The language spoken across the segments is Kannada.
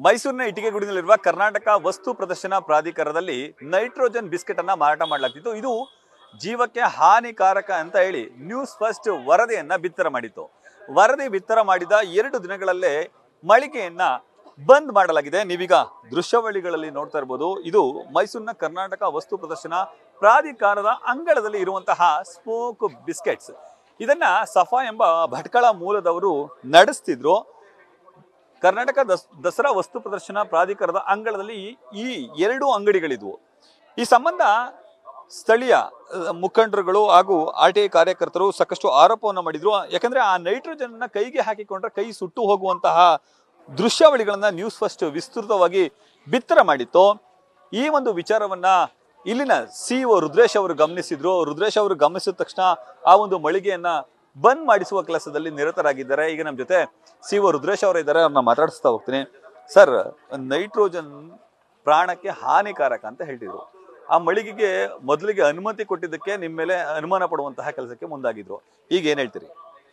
ಮೈಸೂರಿನ ಇಟಿಗೆಗೂಡಿನಲ್ಲಿರುವ ಕರ್ನಾಟಕ ವಸ್ತು ಪ್ರದರ್ಶನ ಪ್ರಾಧಿಕಾರದಲ್ಲಿ ನೈಟ್ರೋಜನ್ ಬಿಸ್ಕೆಟ್ ಅನ್ನ ಮಾರಾಟ ಮಾಡಲಾಗ್ತಿತ್ತು. ಇದು ಜೀವಕ್ಕೆ ಹಾನಿಕಾರಕ ಅಂತ ಹೇಳಿ ನ್ಯೂಸ್ ಫಸ್ಟ್ ವರದಿಯನ್ನ ಬಿತ್ತರ ಮಾಡಿತ್ತು. ವರದಿ ಬಿತ್ತರ ಮಾಡಿದ 2 ದಿನಗಳಲ್ಲೇ ಮಳಿಗೆಯನ್ನ ಬಂದ್ ಮಾಡಲಾಗಿದೆ. ನೀವೀಗ ದೃಶ್ಯಾವಳಿಗಳಲ್ಲಿ ನೋಡ್ತಾ ಇರಬಹುದು. ಇದು ಮೈಸೂರಿನ ಕರ್ನಾಟಕ ವಸ್ತು ಪ್ರದರ್ಶನ ಪ್ರಾಧಿಕಾರದ ಅಂಗಳದಲ್ಲಿ ಇರುವಂತಹ ಸ್ಮೋಕ್ ಬಿಸ್ಕೆಟ್ಸ್. ಇದನ್ನ ಸಫಾ ಎಂಬ ಭಟ್ಕಳ ಮೂಲದವರು ನಡೆಸ್ತಿದ್ರು. ಕರ್ನಾಟಕ ದಸರಾ ವಸ್ತು ಪ್ರದರ್ಶನ ಪ್ರಾಧಿಕಾರದ ಅಂಗಳದಲ್ಲಿ ಈ 2 ಅಂಗಡಿಗಳಿದ್ವು. ಈ ಸಂಬಂಧ ಸ್ಥಳೀಯ ಮುಖಂಡರುಗಳು ಹಾಗೂ RTI ಕಾರ್ಯಕರ್ತರು ಸಾಕಷ್ಟು ಆರೋಪವನ್ನು ಮಾಡಿದ್ರು. ಯಾಕಂದ್ರೆ ಆ ನೈಟ್ರೋಜನ್ ಅನ್ನ ಕೈಗೆ ಹಾಕಿಕೊಂಡ್ರೆ ಕೈ ಸುಟ್ಟು ಹೋಗುವಂತಹ ದೃಶ್ಯಾವಳಿಗಳನ್ನ ನ್ಯೂಸ್ ಫಸ್ಟ್ ವಿಸ್ತೃತವಾಗಿ ಬಿತ್ತರ ಮಾಡಿತ್ತು. ಈ ಒಂದು ವಿಚಾರವನ್ನ ಇಲ್ಲಿನ CEO ರುದ್ರೇಶ್ ಅವರು ಗಮನಿಸಿದ್ರು. ರುದ್ರೇಶ್ ಅವರು ಗಮನಿಸಿದ ತಕ್ಷಣ ಆ ಒಂದು ಮಳಿಗೆಯನ್ನ ಬಂದ್ ಮಾಡಿಸುವ ಕೆಲಸದಲ್ಲಿ ನಿರತರಾಗಿದ್ದಾರೆ. ಈಗ ನಮ್ಮ ಜೊತೆ CEO ರುದ್ರೇಶ್ ಅವರು ಇದ್ದಾರೆ, ಅವ್ರನ್ನ ಮಾತಾಡಿಸ್ತಾ ಹೋಗ್ತೀನಿ. ಸರ್, ನೈಟ್ರೋಜನ್ ಪ್ರಾಣಕ್ಕೆ ಹಾನಿಕಾರಕ ಅಂತ ಹೇಳ್ತಿದ್ರು. ಆ ಮಳಿಗೆಗೆ ಮೊದಲಿಗೆ ಅನುಮತಿ ಕೊಟ್ಟಿದ್ದಕ್ಕೆ ನಿಮ್ಮ ಮೇಲೆ ಅನುಮಾನ ಪಡುವಂತಹ ಕೆಲಸಕ್ಕೆ ಮುಂದಾಗಿದ್ರು. ಈಗ ಏನ್ ಹೇಳ್ತೀರಿ?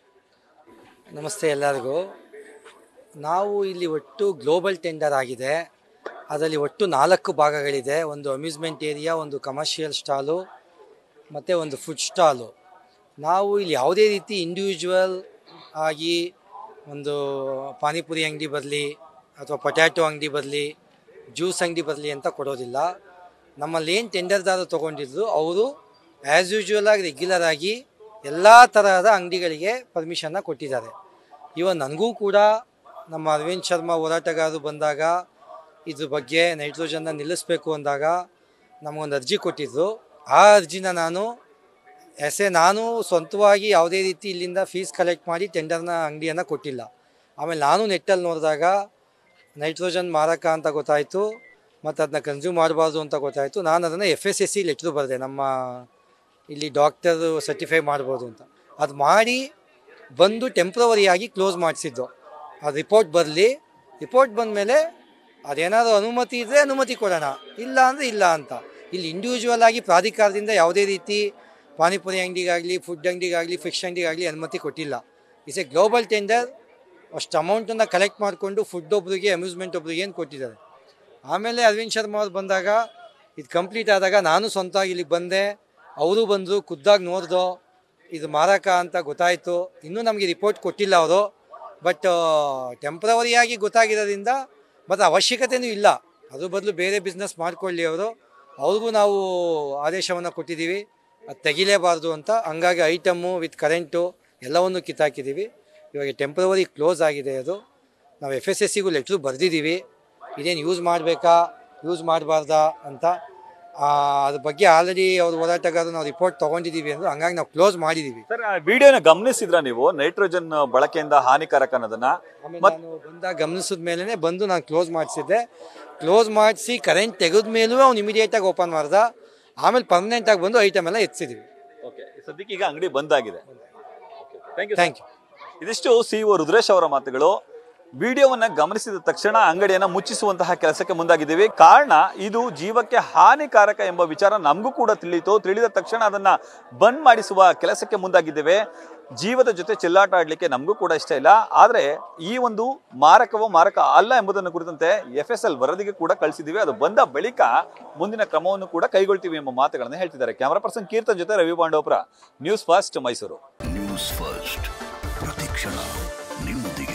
ನಮಸ್ತೆ ಎಲ್ಲರಿಗೂ. ನಾವು ಇಲ್ಲಿ ಒಟ್ಟು ಗ್ಲೋಬಲ್ ಟೆಂಡರ್ ಆಗಿದೆ. ಅದರಲ್ಲಿ ಒಟ್ಟು 4 ಭಾಗಗಳಿದೆ. ಒಂದು ಅಮ್ಯೂಸ್ಮೆಂಟ್ ಏರಿಯಾ, ಒಂದು ಕಮರ್ಷಿಯಲ್ ಸ್ಟಾಲು ಮತ್ತು ಒಂದು ಫುಡ್ ಸ್ಟಾಲು. ನಾವು ಇಲ್ಲಿ ಯಾವುದೇ ರೀತಿ ಇಂಡಿವಿಜುವಲ್ ಆಗಿ ಒಂದು ಪಾನಿಪುರಿ ಅಂಗಡಿ ಬರಲಿ ಅಥವಾ ಪೊಟ್ಯಾಟೊ ಅಂಗಡಿ ಬರಲಿ, ಜ್ಯೂಸ್ ಅಂಗಡಿ ಬರಲಿ ಅಂತ ಕೊಡೋದಿಲ್ಲ. ನಮ್ಮಲ್ಲಿ ಏನು ಟೆಂಡರ್ದಾರರು ತೊಗೊಂಡಿದ್ರು ಅವರು ಆ್ಯಸ್ ಯೂಶ್ವಲ್ ಆಗಿ ರೆಗ್ಯುಲರ್ ಆಗಿ ಎಲ್ಲ ತರಹದ ಅಂಗಡಿಗಳಿಗೆ ಪರ್ಮಿಷನ್ನ ಕೊಟ್ಟಿದ್ದಾರೆ. ಇವನ್ ನನಗೂ ಕೂಡ ನಮ್ಮ ಅರವಿಂದ್ ಶರ್ಮಾ ಹೋರಾಟಗಾರರು ಬಂದಾಗ ಇದ್ರ ಬಗ್ಗೆ ನೈಟ್ರೋಜನ್ನ ನಿಲ್ಲಿಸಬೇಕು ಅಂದಾಗ ನಮಗೊಂದು ಅರ್ಜಿ ಕೊಟ್ಟಿದ್ದರು. ಆ ಅರ್ಜಿನ ನಾನು ಸ್ವಂತವಾಗಿ ಯಾವುದೇ ರೀತಿ ಇಲ್ಲಿಂದ ಫೀಸ್ ಕಲೆಕ್ಟ್ ಮಾಡಿ ಟೆಂಡರ್ನ ಅಂಗಡಿಯನ್ನು ಕೊಟ್ಟಿಲ್ಲ. ಆಮೇಲೆ ನಾನು ನೆಟ್ಟಲ್ಲಿ ನೋಡಿದಾಗ ನೈಟ್ರೋಜನ್ ಮಾರಕ ಅಂತ ಗೊತ್ತಾಯಿತು ಮತ್ತು ಅದನ್ನ ಕನ್ಸ್ಯೂಮ್ ಮಾಡಬಾರ್ದು ಅಂತ ಗೊತ್ತಾಯಿತು. ನಾನು ಅದನ್ನು FSSC ಲೆಟ್ರು ಬರೆದೆ, ನಮ್ಮ ಇಲ್ಲಿ ಡಾಕ್ಟರು ಸರ್ಟಿಫೈ ಮಾಡ್ಬೋದು ಅಂತ. ಅದು ಮಾಡಿ ಬಂದು ಟೆಂಪ್ರವರಿಯಾಗಿ ಕ್ಲೋಸ್ ಮಾಡಿಸಿದ್ದು. ಅದು ರಿಪೋರ್ಟ್ ಬರಲಿ, ರಿಪೋರ್ಟ್ ಬಂದ ಮೇಲೆ ಅದೇನಾದರೂ ಅನುಮತಿ ಇದ್ದರೆ ಅನುಮತಿ ಕೊಡೋಣ, ಇಲ್ಲ ಅಂದರೆ ಇಲ್ಲ ಅಂತ. ಇಲ್ಲಿ ಇಂಡಿವಿಜುವಲ್ ಆಗಿ ಪ್ರಾಧಿಕಾರದಿಂದ ಯಾವುದೇ ರೀತಿ ಪಾನಿಪುರಿ ಅಂಗಡಿಗಾಗಲಿ, ಫುಡ್ ಅಂಗಡಿಗಾಗಲಿ, ಫಿಶ್ ಅಂಗಡಿಗಾಗಲಿ ಅನುಮತಿ ಕೊಟ್ಟಿಲ್ಲ. It's a global tender. ಅಷ್ಟು ಅಮೌಂಟನ್ನು ಕಲೆಕ್ಟ್ ಮಾಡಿಕೊಂಡು ಫುಡ್ ಒಬ್ರಿಗೆ, ಅಮ್ಯೂಸ್ಮೆಂಟ್ ಒಬ್ರಿಗೆ ಏನು ಕೊಟ್ಟಿದ್ದಾರೆ. ಆಮೇಲೆ ಅರವಿಂದ್ ಶರ್ಮಾ ಅವ್ರು ಬಂದಾಗ ಇದು ಕಂಪ್ಲೀಟ್ ಆದಾಗ ನಾನು ಸ್ವಂತವಾಗಿ ಇಲ್ಲಿಗೆ ಬಂದೆ. ಅವರು ಬಂದರು, ಖುದ್ದಾಗಿ ನೋಡ್ದೋ ಇದು ಮಾರಕ ಅಂತ ಗೊತ್ತಾಯಿತು. ಇನ್ನೂ ನಮಗೆ ರಿಪೋರ್ಟ್ ಕೊಟ್ಟಿಲ್ಲ ಅವರು, ಬಟ್ ಟೆಂಪ್ರವರಿಯಾಗಿ ಗೊತ್ತಾಗಿರೋದ್ರಿಂದ ಮತ್ತು ಅವಶ್ಯಕತೆಯೂ ಇಲ್ಲ, ಅದ್ರ ಬದಲು ಬೇರೆ ಬಿಸ್ನೆಸ್ ಮಾಡ್ಕೊಳ್ಳಿ ಅವರು, ಅವ್ರಿಗೂ ನಾವು ಆದೇಶವನ್ನು ಕೊಟ್ಟಿದ್ದೀವಿ ಅದು ತೆಗಿಲೇಬಾರ್ದು ಅಂತ. ಹಂಗಾಗಿ ಐಟಮ್ಮು ವಿತ್ ಕರೆಂಟು ಎಲ್ಲವನ್ನು ಕಿತ್ತಾಕಿದ್ದೀವಿ. ಇವಾಗ ಟೆಂಪ್ರವರಿ ಕ್ಲೋಸ್ ಆಗಿದೆ. ಅದು ನಾವು FSSCಗೂ ಲೆಟ್ರು ಬರೆದಿದ್ದೀವಿ, ಇದೇನು ಯೂಸ್ ಮಾಡಬೇಕಾ ಯೂಸ್ ಮಾಡಬಾರ್ದಾ ಅಂತ. ಅದ್ರ ಬಗ್ಗೆ ಆಲ್ರೆಡಿ ಅವ್ರ ಹೋರಾಟಗಾರರು ನಾವು ರಿಪೋರ್ಟ್ ತೊಗೊಂಡಿದ್ದೀವಿ ಅಂದ್ರೆ, ಹಂಗಾಗಿ ನಾವು ಕ್ಲೋಸ್ ಮಾಡಿದ್ದೀವಿ. ಸರ್, ವಿಡಿಯೋನ ಗಮನಿಸಿದ್ರ ನೀವು ನೈಟ್ರೋಜನ್ ಬಳಕೆಯಿಂದ ಹಾನಿಕಾರಕ ಅನ್ನೋದನ್ನ? ಆಮೇಲೆ ನಾನು ಬಂದಾಗ ಗಮನಿಸಿದ ಮೇಲೇ ಬಂದು ನಾನು ಕ್ಲೋಸ್ ಮಾಡಿಸಿದ್ದೆ. ಕ್ಲೋಸ್ ಮಾಡಿಸಿ ಕರೆಂಟ್ ತೆಗೆದ ಮೇಲೂ ಅವ್ನು ಇಮಿಡಿಯೇಟಾಗಿ ಓಪನ್ ಮಾಡ್ದ. ಆಮೇಲೆ ಪರ್ಮನೆಂಟಾಗಿ ಬಂದು ಐಟಮ್ ಎಲ್ಲ ಎತ್ತಿಸಿದ್ವಿ. ಓಕೆ, ಸದ್ಯಕ್ಕೆ ಈಗ ಅಂಗಡಿ ಬಂದಾಗಿದೆ. Thank you. ಇದಿಷ್ಟು CEO ರುದ್ರೇಶ್ ಅವರ ಮಾತುಗಳು. ವಿಡಿಯೋವನ್ನ ಗಮನಿಸಿದ ತಕ್ಷಣ ಅಂಗಡಿಯನ್ನ ಮುಚ್ಚಿಸುವಂತಹ ಕೆಲಸಕ್ಕೆ ಮುಂದಾಗಿದ್ದೀವಿ. ಕಾರಣ ಇದು ಜೀವಕ್ಕೆ ಹಾನಿಕಾರಕ ಎಂಬ ವಿಚಾರ ನಮಗೂ ಕೂಡ ತಿಳಿದ ತಕ್ಷಣ ಅದನ್ನ ಬಂದ್ ಮಾಡಿಸುವ ಕೆಲಸಕ್ಕೆ ಮುಂದಾಗಿದ್ದೇವೆ. ಜೀವದ ಜೊತೆ ಚೆಲ್ಲಾಟ ಆಡ್ಲಿಕ್ಕೆ ನಮಗೂ ಕೂಡ ಇಷ್ಟ ಇಲ್ಲ. ಆದ್ರೆ ಈ ಒಂದು ಮಾರಕವೋ ಮಾರಕ ಅಲ್ಲ ಎಂಬುದನ್ನು ಕುರಿತಂತೆ FSL ವರದಿಗೆ ಕೂಡ ಕಳಿಸಿದ್ದೀವಿ. ಅದು ಬಂದ ಬಳಿಕ ಮುಂದಿನ ಕ್ರಮವನ್ನು ಕೂಡ ಕೈಗೊಳ್ತೀವಿ ಎಂಬ ಮಾತುಗಳನ್ನು ಹೇಳ್ತಿದ್ದಾರೆ. ಕ್ಯಾಮರಾ ಪರ್ಸನ್ ಕೀರ್ತನ್ ಜೊತೆ Ravi Pandavapura, news first Mysuru. News first ಪ್ರತಿಕ್ಷಣ ನಿಮ್ಮೊಂದಿಗೆ.